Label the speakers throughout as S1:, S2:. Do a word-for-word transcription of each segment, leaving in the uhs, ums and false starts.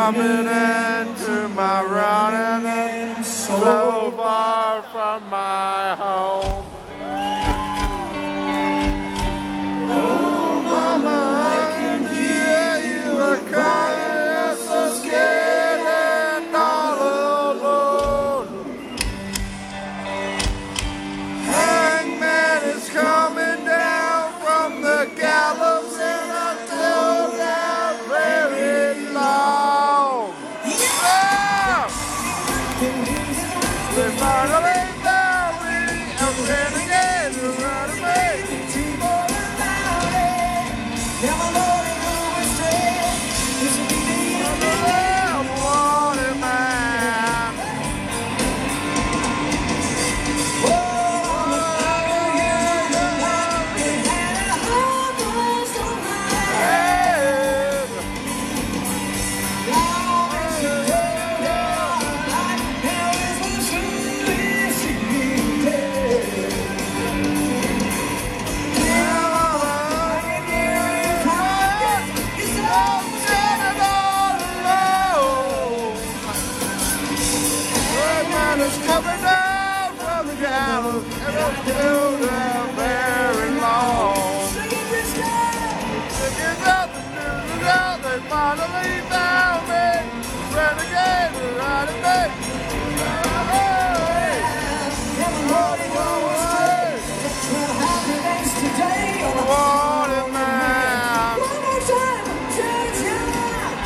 S1: coming into my running so far from my home. Oh, mama, I can hear you are crying, you're so scared and all alone. Hangman is coming down from the gallows and until they're very long. Yeah! They finally found me, a renegade who ran away. Never know they go astray. It's a beating of the left wanted man. Oh, yeah, yeah, yeah. They had a whole bunch of head. Long as you held your life, hell is the truest you can tell. It's coming down from the gallows and until they're very long. Singing out the news out, they finally found me. Renegade, riding me. Hey, never running away. Well, happy days today. Wanted man. One more time, change your mind.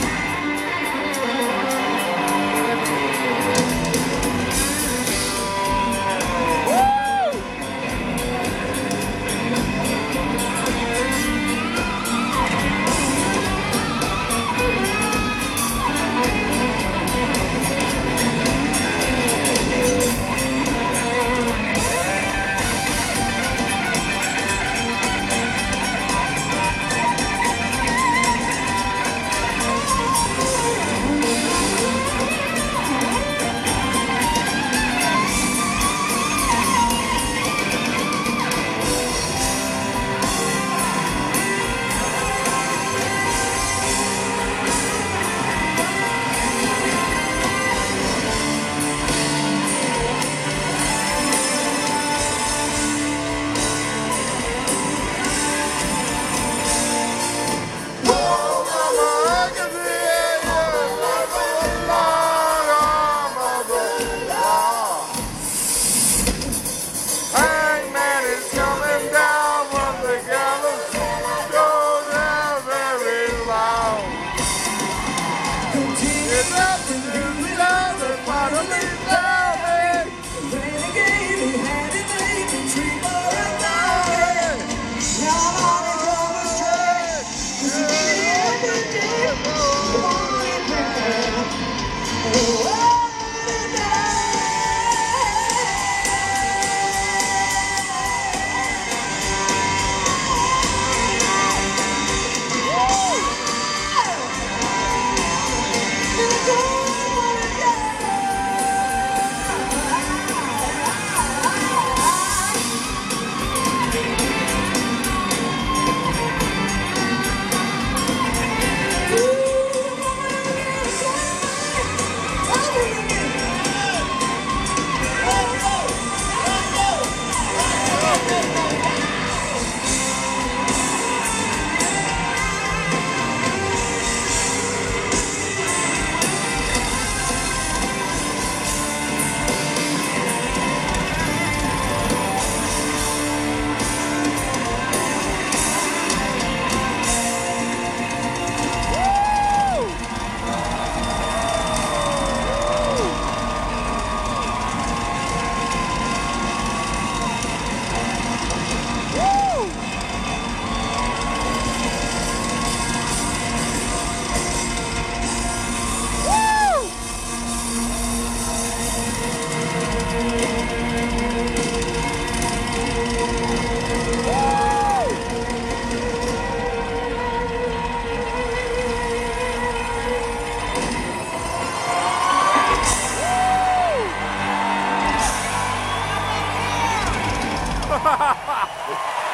S1: Hangman is coming down from the gallows, goes down very long. It's up to the down, they finally found me. Renegade who had it made to treat her and die. Now I'm on the straight, it's a every day, wanted man. Oh, Ha ha ha!